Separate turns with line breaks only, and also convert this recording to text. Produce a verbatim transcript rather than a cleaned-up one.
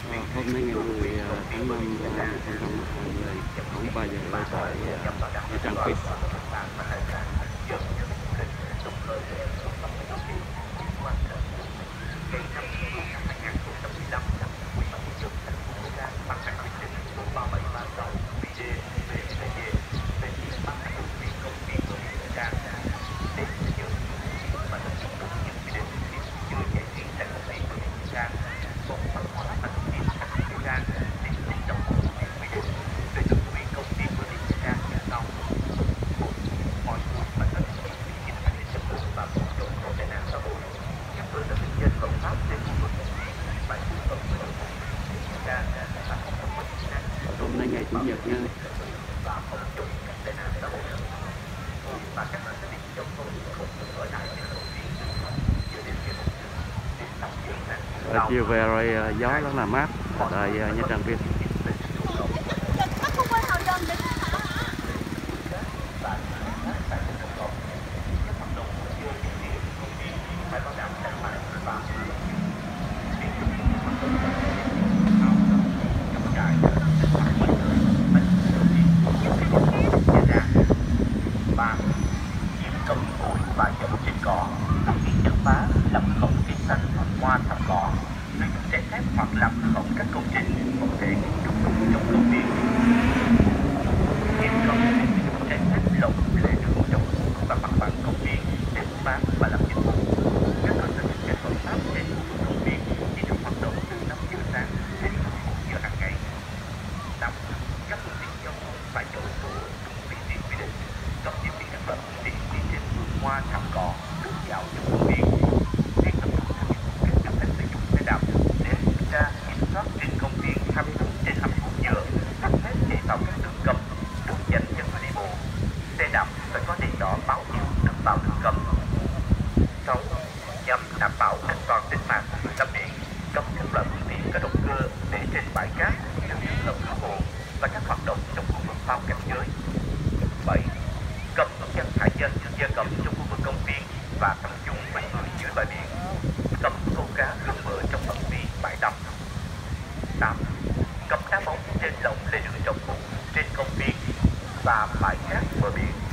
hôm nay ngày mười tháng năm năm hai nghìn không trăm hai mươi, khoảng ba giờ rưỡi tại Nha Trang Beach. Hôm nay ngày chủ nhật nha. Ở chiều về rồi gió rất là mát tại Nha Trang Beach.
Hoa thăm cỏ, sử dụng trái phép hoặc làm hư hỏng các công trình không thể kiến trúc trong công viên. Hiện không thể sử dụng trái phép lồng lề đường trong và mặt bằng công viên để buôn bán và làm dịch vụ. Các cơ sở kinh doanh hợp pháp trên khu vực công viên chỉ được hoạt động từ năm giờ sáng đến mười một giờ hàng ngày. Năm, các phương tiện giao thông phải đậu đỗ đúng vị trí quy định. Cấm điều khiển các loại phương tiện đi trên vườn hoa thăm cỏ, đường dạo trong công viên. Trên công viên hai mươi bốn trên hai mươi bốn giờ, cấp phép chạy vào các đường cấm, đường dành cho người đi bộ. Xe đạp phải có đèn đỏ báo hiệu được vào đường cấm. Sáu, nhằm đảm bảo an toàn tính mạng của người lái biển, cấm các loại phương tiện có động cơ để trên bãi cát, những trường hợp cứu hộ và các hoạt động trong khu vực bao cảnh giới. Bảy, cấm chăn thả chân gia cầm trong khu vực công viên và tập trung với người dưới bãi biển. Cấm câu cá gần bờ trong phạm vi bãi đầm. Tám, cấm đá bóng trên lồng lề đường trồng phụ trên công viên và bãi cát bờ biển.